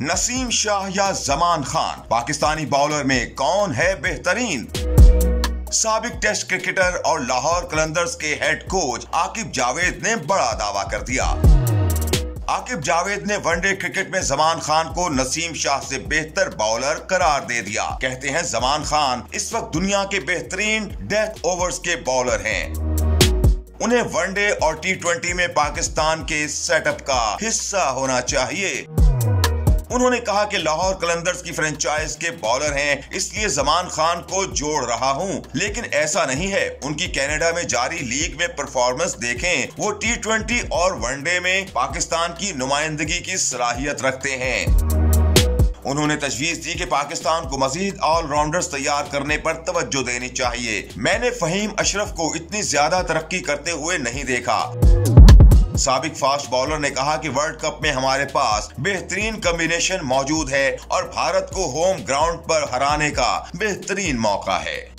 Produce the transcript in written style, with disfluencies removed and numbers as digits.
नसीम शाह या जमान खान, पाकिस्तानी बॉलर में कौन है बेहतरीन? साबिक टेस्ट क्रिकेटर और लाहौर कलंदर्स के हेड कोच आकिब जावेद ने बड़ा दावा कर दिया। आकिब जावेद ने वनडे क्रिकेट में जमान खान को नसीम शाह से बेहतर बॉलर करार दे दिया। कहते हैं जमान खान इस वक्त दुनिया के बेहतरीन डेथ ओवर्स के बॉलर हैं। उन्हें वनडे और T20 में पाकिस्तान के सेटअप का हिस्सा होना चाहिए। उन्होंने कहा कि लाहौर कलंदर्स की फ्रेंचाइज के बॉलर हैं, इसलिए जमान खान को जोड़ रहा हूं, लेकिन ऐसा नहीं है। उनकी कनाडा में जारी लीग में परफॉर्मेंस देखें, वो T20 और वनडे में पाकिस्तान की नुमाइंदगी की सलाहियत रखते हैं। उन्होंने तजवीज दी कि पाकिस्तान को मजीद ऑलराउंडर्स तैयार करने पर तवज्जो देनी चाहिए। मैंने फहीम अशरफ को इतनी ज्यादा तरक्की करते हुए नहीं देखा। साबिक फास्ट बॉलर ने कहा कि वर्ल्ड कप में हमारे पास बेहतरीन कॉम्बिनेशन मौजूद है और भारत को होम ग्राउंड पर हराने का बेहतरीन मौका है।